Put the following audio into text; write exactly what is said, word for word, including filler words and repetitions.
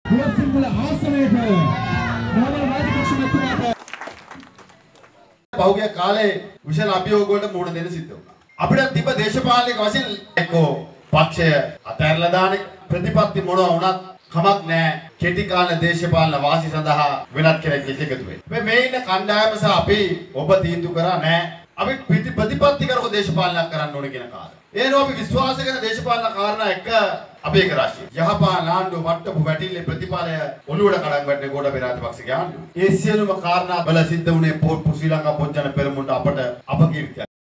පුවත්සිංහල ආසනයේට රාමල රාජපක්ෂ මැතිතුමාට පහුගිය කාලේ විශාල අභියෝග වලට මුහුණ දෙන්න සිද්ධ වුණා. අපිට තිබ්බ දේශපාලනික වශයෙන් එක්කෝ පක්ෂය අතහැරලා දාන ප්‍රතිපත්ති මොනවා වුණත් කමක් නැහැ. කෙටි කාල දේශපාලන වාසි සඳහා වෙනත් කෙනෙක් එකතු වෙන්න. මේ ඉන්න කණ්ඩායම සහ අපි ඔබ තීන්දුව කරා නැහැ. අපි ප්‍රතිපත්ති කරක දේශපාලනයක් කරන්න ඕනේ කියන කාරණා. ඒනෝ අපි විශ්වාස කරන දේශපාලන කාරණා එක අපි එක රාශිය. යහපාලන ආණ්ඩුව වට්ටපු වැටිල්ලේ ප්‍රතිඵලය ඔළුවට කඩන් වැටෙන ගෝඨාභය රාජපක්ෂගේ ආණ්ඩුව. ඒ සියලුම කාරණා බල සිද්ධ වුණේ ශ්‍රී ලංකා පොත්ජන පෙරමුණට අපට අපකීර්තිය